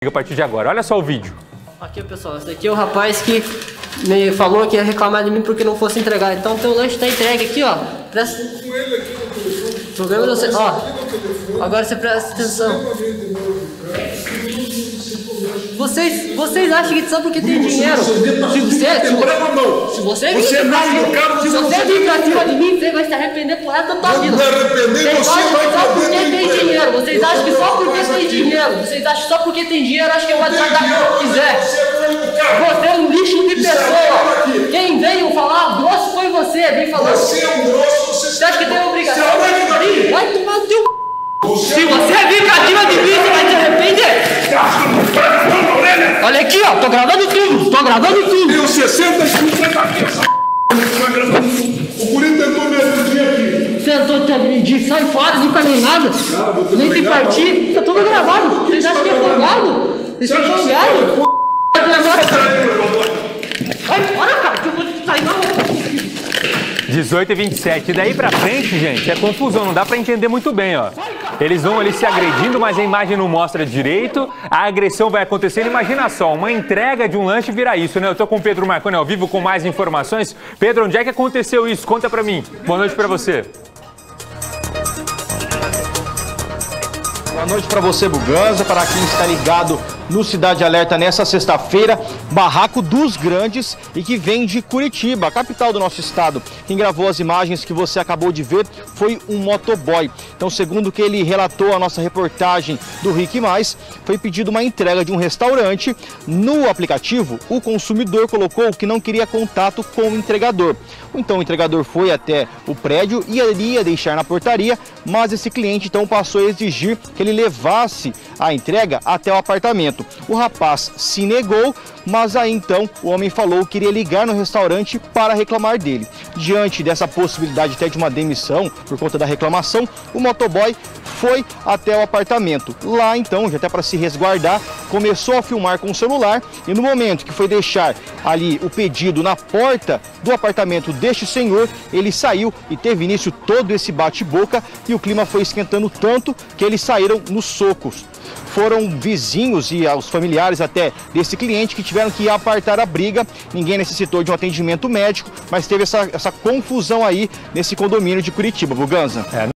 A partir de agora, olha só o vídeo. Aqui, pessoal, esse daqui é o rapaz que me falou que ia reclamar de mim porque não fosse entregar. Então, teu lanche tá entregue aqui, ó. Presta... Programa você, ó. Agora você presta atenção. Vocês acham que só porque tem dinheiro? Se você vir pra cima de mim, você vai se arrepender por resto da tua vida. Vocês acham que só porque tem dinheiro? Vocês acham que só porque tem dinheiro? Vocês acham que só porque tem dinheiro, acho que eu vou tratar o que eu quiser. Você é um lixo de pessoa. Quem veio falar grosso foi você. Vem falando. Você é um grosso, você acha que tem obrigação? Vai tomar no teu. Se você vir pra cima de mim, você vai se arrepender. Olha aqui, ó, tô gravando tudo, Tenho 60 e 50 aqui, o guri tentou me agredir aqui. Tentou te agredir, sai fora, nunca nem nada. Nem te partir, tá tudo gravado. Vocês acham que é folgado? Vocês são folgados? Vai fora, cara, que eu vou te sair na rua. 18h27, daí pra frente, gente, é confusão, não dá pra entender muito bem, ó. Eles vão ali se agredindo, mas a imagem não mostra direito, a agressão vai acontecendo, imagina só, uma entrega de um lanche vira isso, né? Eu tô com o Pedro Marconi ao vivo com mais informações. Pedro, onde é que aconteceu isso? Conta pra mim. Boa noite pra você. Boa noite para você, Buganza, para quem está ligado no Cidade Alerta nessa sexta-feira, Barraco dos Grandes e que vem de Curitiba, a capital do nosso estado. Quem gravou as imagens que você acabou de ver foi um motoboy. Então, segundo o que ele relatou a nossa reportagem do Rick Mais, foi pedido uma entrega de um restaurante. No aplicativo, o consumidor colocou que não queria contato com o entregador. Então, o entregador foi até o prédio e iria deixar na portaria, mas esse cliente então passou a exigir que ele levasse a entrega até o apartamento. O rapaz se negou, mas aí então o homem falou que iria ligar no restaurante para reclamar dele. Diante dessa possibilidade até de uma demissão por conta da reclamação, o motoboy foi até o apartamento. Lá então, já até para se resguardar, começou a filmar com o celular e no momento que foi deixar ali o pedido na porta do apartamento deste senhor, ele saiu e teve início todo esse bate-boca e o clima foi esquentando tanto que eles saíram nos socos. Foram vizinhos e os familiares até desse cliente que tiveram que apartar a briga. Ninguém necessitou de um atendimento médico, mas teve essa confusão aí nesse condomínio de Curitiba, Buganza.